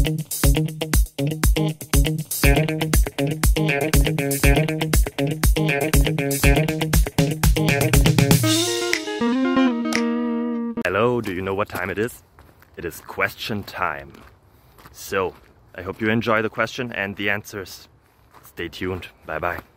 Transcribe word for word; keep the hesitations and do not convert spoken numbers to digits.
Hello, do you know what time it is? It is question time. So, I hope you enjoy the question and the answers. Stay tuned. Bye bye.